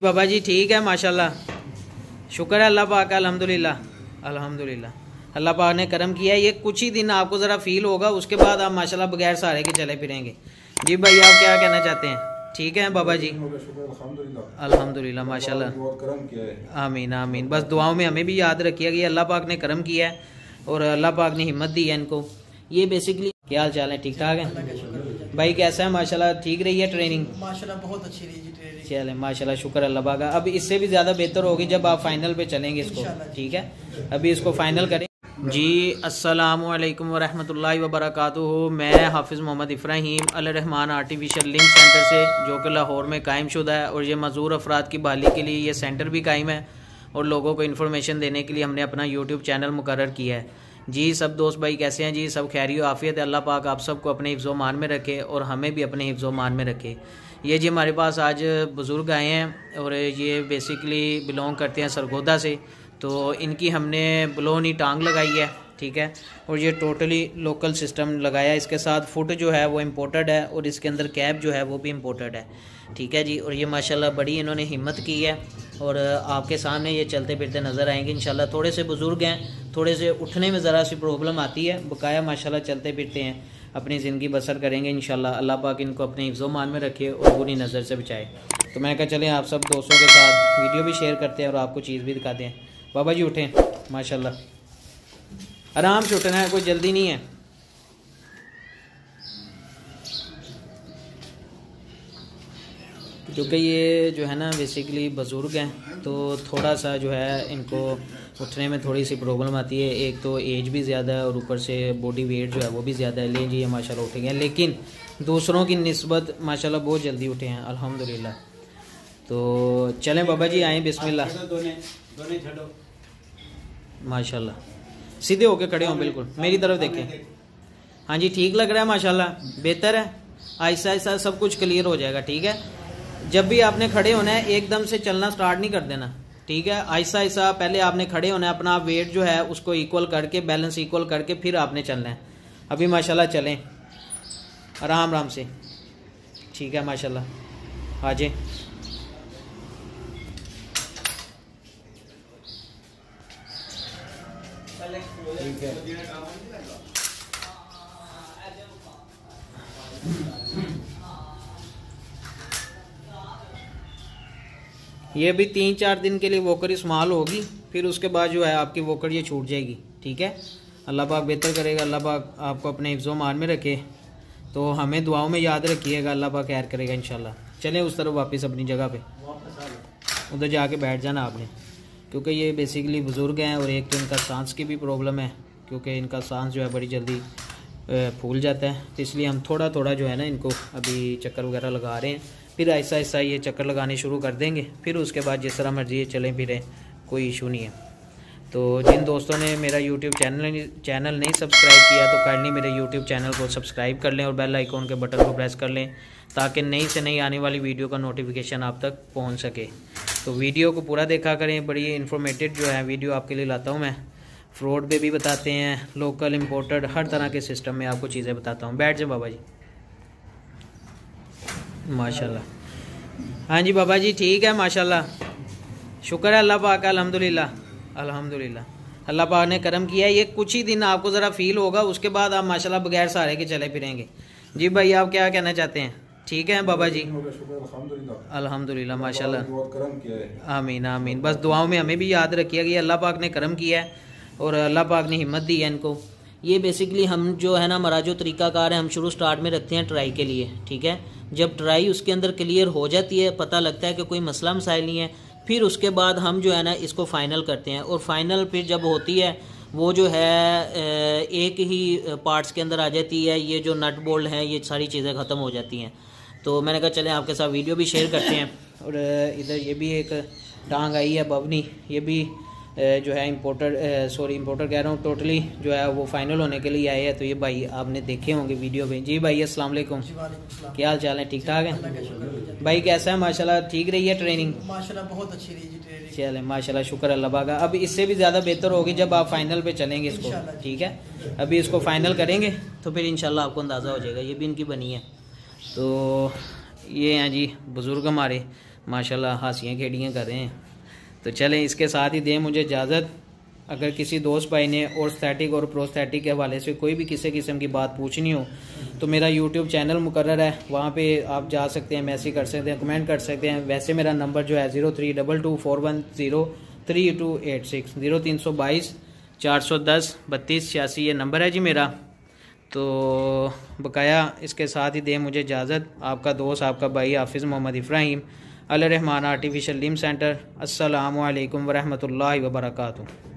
बाबा जी ठीक है माशाल्लाह, शुक्र है अल्लाह पाक का, अल्हम्दुलिल्लाह अल्हम्दुलिल्लाह। अल्लाह पाक ने करम किया है। ये कुछ ही दिन आपको ज़रा फील होगा, उसके बाद आप माशाल्लाह बगैर सहारे के चले फिरेंगे। जी भाई आप क्या कहना चाहते हैं? ठीक है बाबा जी, अल्हम्दुलिल्लाह माशाल्लाह, आमीन आमीन। बस दुआओं में हमें भी याद रखिएगा, ये अल्लाह पाक ने करम किया है और अल्लाह पाक ने हिम्मत दी है इनको। ये बेसिकली क्या हाल चाल है? ठीक ठाक है भाई, कैसा है? माशाल्लाह ठीक रही है ट्रेनिंग? माशाल्लाह बहुत अच्छी रही जी ट्रेनिंग। चले माशाल्लाह, शुक्र अल्लाह पाक का। अब इससे भी ज़्यादा बेहतर होगी जब आप फाइनल पे चलेंगे इसको, ठीक है? अभी इसको फाइनल करें जी। अस्सलामु अलैकुम वरहमतुल्लाहि वबरकातुहू। मैं Hafiz Mohammad Ibrahim Al Rahman artificial link centre से, जो कि लाहौर में कायम शुदा है, और ये मज़ूर अफराद की बहाली के लिए ये सेंटर भी कायम है और लोगों को इन्फॉर्मेशन देने के लिए हमने अपना यूट्यूब चैनल मुकर्रर किया है। जी सब दोस्त भाई कैसे हैं जी? सब खैरियत आफियत है? अल्लाह पाक आप सबको अपने हिफ्ज़ो मान में रखे और हमें भी अपने हिफ्ज़ो मान में रखे। ये जी हमारे पास आज बुज़ुर्ग आए हैं और ये बेसिकली बिलोंग करते हैं सरगोदा से, तो इनकी हमने बलोनी टांग लगाई है, ठीक है? और ये टोटली लोकल सिस्टम लगाया है। इसके साथ फुट जो है वो इम्पोर्टेड है और इसके अंदर कैप जो है वो भी इम्पोर्टेड है, ठीक है जी? और ये माशाल्लाह बड़ी इन्होंने हिम्मत की है और आपके सामने ये चलते फिरते नज़र आएंगे इंशाल्लाह। थोड़े से बुज़ुर्ग हैं, थोड़े से उठने में ज़रा सी प्रॉब्लम आती है, बकाया माशाल्लाह चलते फिरते हैं, अपनी ज़िंदगी बसर करेंगे इंशाल्लाह। अल्लाह पाक इनको अपने हिफ्ज़ो मान में रखे और बुरी नज़र से बचाए। तो मैं कहा चलें आप सब दोस्तों के साथ वीडियो भी शेयर करते हैं और आपको चीज़ भी दिखाते हैं। बाबा जी उठें, माशाल्लाह आराम से उठना है, कोई जल्दी नहीं है। क्योंकि ये जो है ना बेसिकली बुज़ुर्ग हैं, तो थोड़ा सा जो है इनको उठने में थोड़ी सी प्रॉब्लम आती है। एक तो एज भी ज़्यादा है और ऊपर से बॉडी वेट जो है वो भी ज़्यादा है। ले जी ये माशाल्लाह उठ गए, लेकिन दूसरों की निस्बत माशाल्लाह बहुत जल्दी उठे हैं अल्हम्दुलिल्लाह। तो चलें बाबा जी आएँ, बिस्मिल्लाह। माशाल्लाह सीधे होके खड़े हों, बिल्कुल मेरी तरफ देखें। हाँ जी ठीक लग रहा है माशाल्लाह, बेहतर है। आहिस्ता आहिस्ता सब कुछ क्लियर हो जाएगा, ठीक है? जब भी आपने खड़े होना है एकदम से चलना स्टार्ट नहीं कर देना, ठीक है? आहिस्ता आहिस्ता पहले आपने खड़े होना है, अपना वेट जो है उसको इक्वल करके, बैलेंस इक्वल करके फिर आपने चलना है। अभी माशाल्लाह चलें आराम आराम से, ठीक है? माशाल्लाह आ जाए। ठीक है ये भी 3-4 दिन के लिए वोकर इस्तेमाल होगी, फिर उसके बाद जो है आपकी वोकर ये छूट जाएगी, ठीक है? अल्लाह पाक बेहतर करेगा, अल्लाह पाक आपको अपने हिफ्ज़ो मान में रखे, तो हमें दुआओं में याद रखिएगा, अल्लाह पाक खैर करेगा इंशाल्लाह। चलें उस तरफ वापस अपनी जगह पे, उधर जाके बैठ जाना आपने, क्योंकि ये बेसिकली बुज़ुर्ग हैं और एक तो इनका सांस की भी प्रॉब्लम है, क्योंकि इनका सांस जो है बड़ी जल्दी फूल जाता है। तो इसलिए हम थोड़ा थोड़ा जो है ना इनको अभी चक्कर वगैरह लगा रहे हैं, फिर ऐसा ऐसा ये चक्कर लगाने शुरू कर देंगे, फिर उसके बाद जिस तरह मर्जी चलें फिरें, कोई इशू नहीं है। तो जिन दोस्तों ने मेरा यूट्यूब चैनल नहीं सब्सक्राइब किया तो काइंडली मेरे यूट्यूब चैनल को सब्सक्राइब कर लें और बेल आइकॉन के बटन को प्रेस कर लें, ताकि नई से नई आने वाली वीडियो का नोटिफिकेशन आप तक पहुँच सके। तो वीडियो को पूरा देखा करें, बड़ी इन्फॉर्मेटिव जो है वीडियो आपके लिए लाता हूँ मैं। फ्रॉड पे भी बताते हैं, लोकल इम्पोर्टेड हर तरह के सिस्टम में आपको चीज़ें बताता हूँ। बैठ जाए बाबा जी, माशाल्लाह। हाँ जी बाबा जी ठीक है माशाल्लाह, शुक्र है अल्लाह पाक का, अल्हम्दुलिल्लाह अल्हम्दुलिल्लाह। अल्लाह पाक ने करम किया है। ये कुछ ही दिन आपको ज़रा फील होगा, उसके बाद आप माशाल्लाह बगैर सहारे के चले फिरेंगे। जी भाई आप क्या कहना चाहते हैं? ठीक है बाबा जी, अल्हम्दुलिल्लाह माशाल्लाह, आमीन आमीन। बस दुआओं में हमें भी याद रखिएगा, ये अल्लाह पाक ने करम किया है और अल्लाह पाक ने हिम्मत दी है इनको। ये बेसिकली हम जो है ना हमारा जो तरीक़ाकार है, हम शुरू स्टार्ट में रखते हैं ट्राई के लिए, ठीक है? जब ट्राई उसके अंदर क्लियर हो जाती है, पता लगता है कि कोई मसला मसाइल नहीं है, फिर उसके बाद हम जो है ना इसको फ़ाइनल करते हैं। और फाइनल फिर जब होती है वो जो है एक ही पार्ट्स के अंदर आ जाती है, ये जो नट बोल्ट हैं ये सारी चीज़ें ख़त्म हो जाती हैं। तो मैंने कहा चलें आपके साथ वीडियो भी शेयर करते हैं। और इधर ये भी एक टांग आई है बवनी, ये भी जो है इम्पोर्टर कह रहा हूँ, टोटली जो है वो फाइनल होने के लिए आए हैं। तो ये भाई आपने देखे होंगे वीडियो में। जी भाई अस्सलाम वालेकुम, क्या हाल चाल है? ठीक ठाक है भाई, कैसा है? माशाल्लाह ठीक रही है ट्रेनिंग? माशाल्लाह बहुत अच्छी रही जी ट्रेनिंग। चले माशाल्लाह, शुक्र अल्लाह पाक का। अब इससे भी ज़्यादा बेहतर होगी जब आप फाइनल पे चलेंगे इसको, ठीक है? अभी इसको फाइनल करेंगे तो फिर इंशाल्लाह आपको अंदाज़ा हो जाएगा। ये भी इनकी बनी है। तो ये हैं जी बुज़ुर्ग हमारे, माशाल्लाह हासियाँ खेड़ियाँ कर रहे हैं। तो चलें इसके साथ ही दें मुझे इजाज़त। अगर किसी दोस्त भाई ने ऑर्थोस्थेटिक और प्रोस्थेटिक के हवाले से कोई भी किसी किस्म की बात पूछनी हो तो मेरा यूट्यूब चैनल मुकर्रर है, वहाँ पे आप जा सकते हैं, मैसेज कर सकते हैं, कमेंट कर सकते हैं। वैसे मेरा नंबर जो है 0322410386 0322 410 32 86 ये नंबर है जी मेरा। तो बकाया इसके साथ ही दे मुझे इजाज़त। आपका दोस्त आपका भाई Hafiz Mohammad Ibrahim, Al Rahman artificial limb centre. अस्सलामु अलैकुम वरहमतुल्लाहि वबरकातुहू।